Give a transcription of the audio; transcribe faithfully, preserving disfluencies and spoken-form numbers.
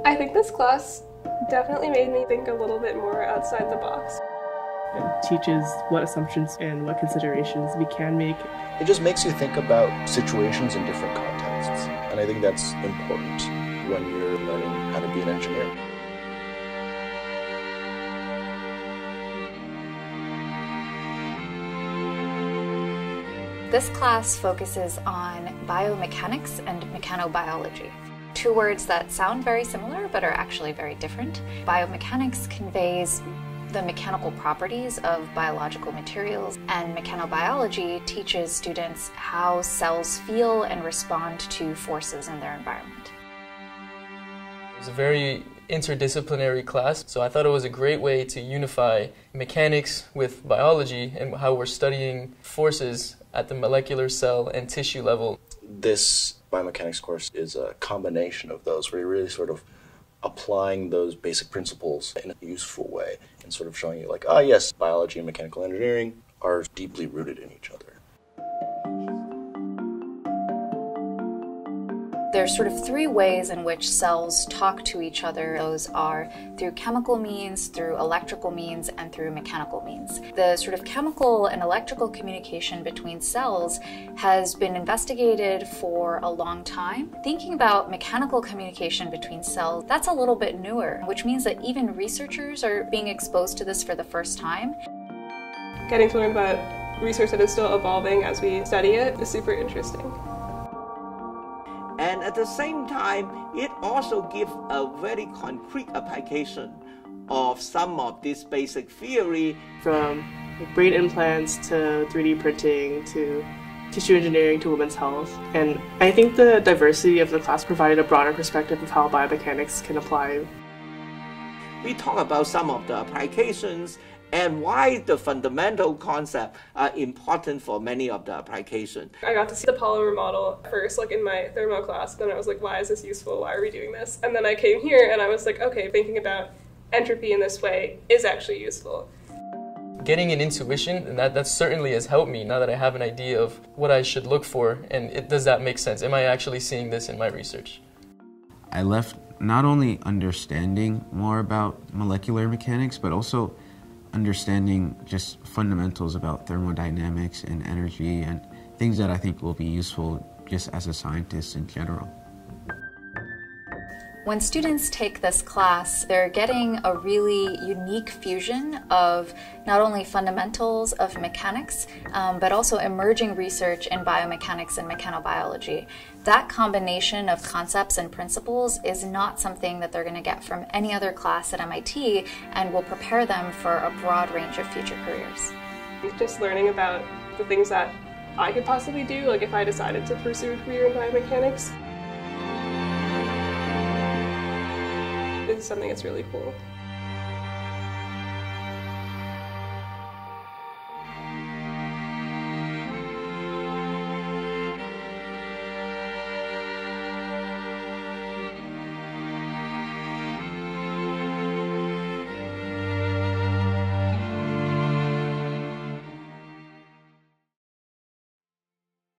I think this class definitely made me think a little bit more outside the box. It teaches what assumptions and what considerations we can make. It just makes you think about situations in different contexts, and I think that's important when you're learning how to be an engineer. This class focuses on biomechanics and mechanobiology. Two words that sound very similar but are actually very different. Biomechanics conveys the mechanical properties of biological materials, and mechanobiology teaches students how cells feel and respond to forces in their environment. It was a very interdisciplinary class, so I thought it was a great way to unify mechanics with biology and how we're studying forces at the molecular, cell, and tissue level. This biomechanics course is a combination of those, where you're really sort of applying those basic principles in a useful way and sort of showing you like, ah yes, biology and mechanical engineering are deeply rooted in each other. There's sort of three ways in which cells talk to each other. Those are through chemical means, through electrical means, and through mechanical means. The sort of chemical and electrical communication between cells has been investigated for a long time. Thinking about mechanical communication between cells, that's a little bit newer, which means that even researchers are being exposed to this for the first time. Getting to learn about research that is still evolving as we study it is super interesting. And at the same time, it also gives a very concrete application of some of this basic theory. From brain implants to three D printing to tissue engineering to women's health. And I think the diversity of the class provided a broader perspective of how biomechanics can apply. We talk about some of the applications and why the fundamental concepts are important for many of the applications. I got to see the polymer model first, like in my thermo class, then I was like, why is this useful? Why are we doing this? And then I came here and I was like, okay, thinking about entropy in this way is actually useful. Getting an intuition, and that, that certainly has helped me now that I have an idea of what I should look for, and it, does that make sense? Am I actually seeing this in my research? I left not only understanding more about molecular mechanics, but also understanding just fundamentals about thermodynamics and energy and things that I think will be useful just as a scientist in general. When students take this class, they're getting a really unique fusion of not only fundamentals of mechanics, um, but also emerging research in biomechanics and mechanobiology. That combination of concepts and principles is not something that they're going to get from any other class at M I T, and will prepare them for a broad range of future careers. Just learning about the things that I could possibly do, like if I decided to pursue a career in biomechanics, is something that's really cool.